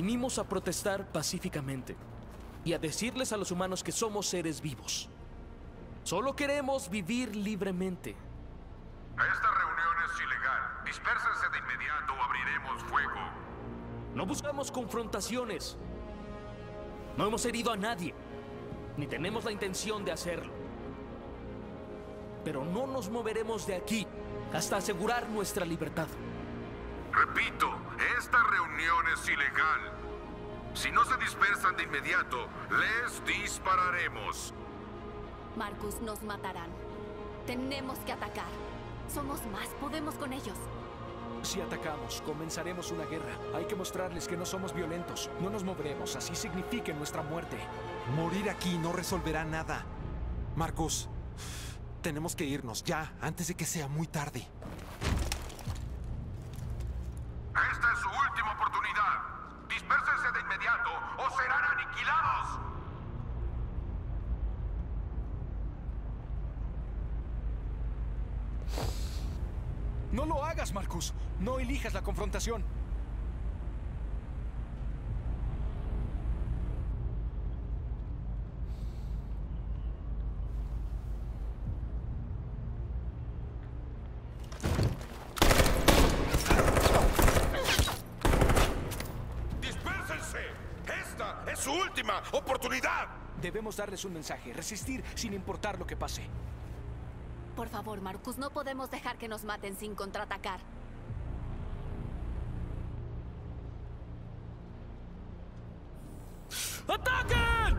Vinimos a protestar pacíficamente y a decirles a los humanos que somos seres vivos. Solo queremos vivir libremente. Esta reunión es ilegal. Dispérsense de inmediato o abriremos fuego. No buscamos confrontaciones. No hemos herido a nadie, ni tenemos la intención de hacerlo. Pero no nos moveremos de aquí hasta asegurar nuestra libertad. Repito, esta reunión es ilegal. Si no se dispersan de inmediato, les dispararemos. Marcus, nos matarán. Tenemos que atacar. Somos más, podemos con ellos. Si atacamos, comenzaremos una guerra. Hay que mostrarles que no somos violentos. No nos moveremos, así signifique nuestra muerte. Morir aquí no resolverá nada. Marcus, tenemos que irnos ya, antes de que sea muy tarde. Esta es su última oportunidad. Dispérsense de inmediato o serán aniquilados. ¡No lo hagas, Marcus! No elijas la confrontación. ¡Dispérsense! ¡Esta es su última oportunidad! Debemos darles un mensaje. Resistir sin importar lo que pase. Por favor, Marcus, no podemos dejar que nos maten sin contraatacar. ¡Ataquen!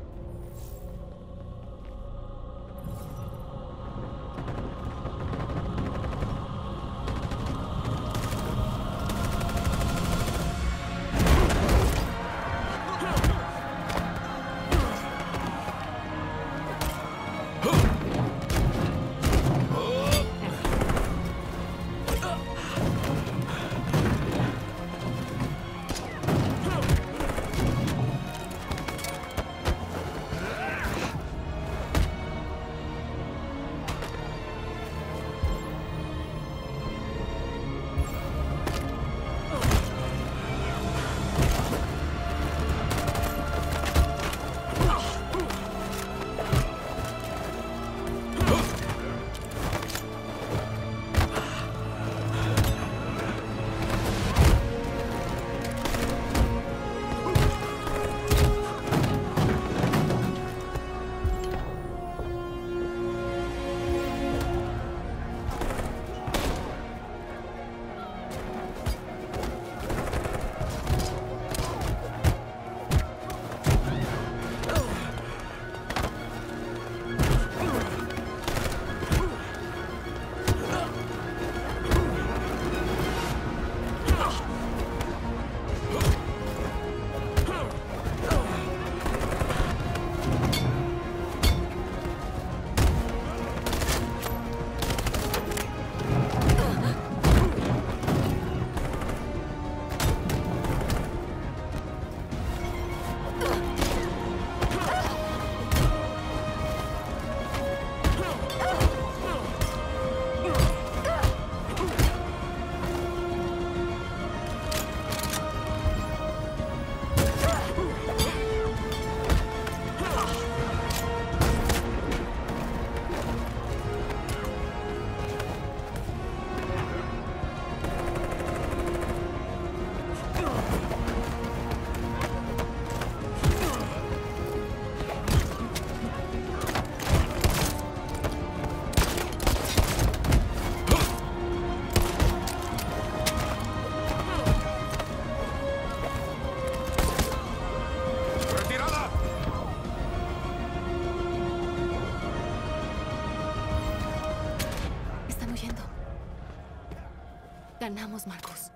Ganamos, Marcus.